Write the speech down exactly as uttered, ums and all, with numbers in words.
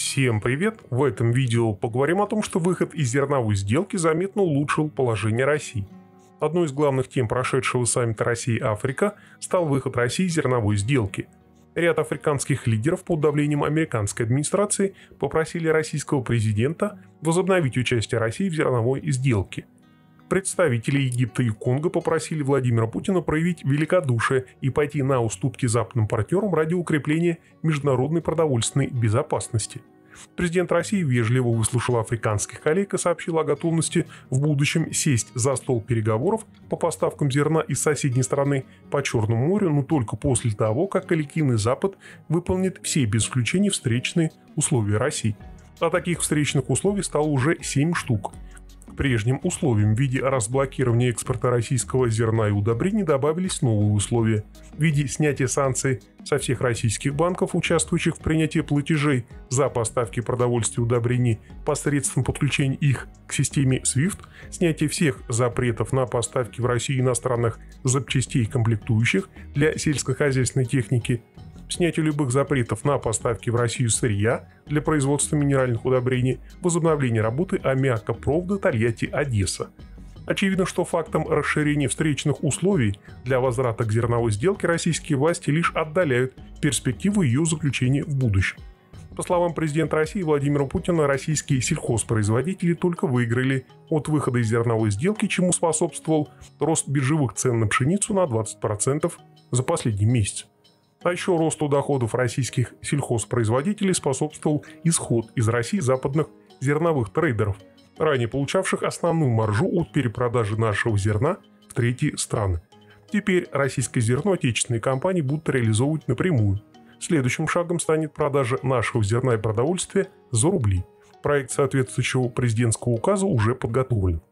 Всем привет! В этом видео поговорим о том, что выход из зерновой сделки заметно улучшил положение России. Одной из главных тем прошедшего саммита Россия-Африка стал выход России из зерновой сделки. Ряд африканских лидеров под давлением американской администрации попросили российского президента возобновить участие России в зерновой сделке. Представители Египта и Конго попросили Владимира Путина проявить великодушие и пойти на уступки западным партнерам ради укрепления международной продовольственной безопасности. Президент России вежливо выслушал африканских коллег и сообщил о готовности в будущем сесть за стол переговоров по поставкам зерна из соседней страны по Черному морю, но только после того, как коллективный Запад выполнит все без исключения встречные условия России. А таких встречных условий стало уже семь штук. К прежним условиям в виде разблокирования экспорта российского зерна и удобрений добавились новые условия в виде снятия санкций со всех российских банков, участвующих в принятии платежей за поставки продовольствия и удобрений посредством подключения их к системе свифт, снятие всех запретов на поставки в Россию иностранных запчастей и комплектующих для сельскохозяйственной техники, снятие любых запретов на поставки в Россию сырья для производства минеральных удобрений, возобновление работы аммиакопровода Тольятти-Одесса. Очевидно, что фактом расширения встречных условий для возврата к зерновой сделке российские власти лишь отдаляют перспективу ее заключения в будущем. По словам президента России Владимира Путина, российские сельхозпроизводители только выиграли от выхода из зерновой сделки, чему способствовал рост биржевых цен на пшеницу на двадцать процентов за последний месяц. А еще росту доходов российских сельхозпроизводителей способствовал исход из России западных зерновых трейдеров, ранее получавших основную маржу от перепродажи нашего зерна в третьи страны. Теперь российское зерно отечественные компании будут реализовывать напрямую. Следующим шагом станет продажа нашего зерна и продовольствия за рубли. Проект соответствующего президентского указа уже подготовлен.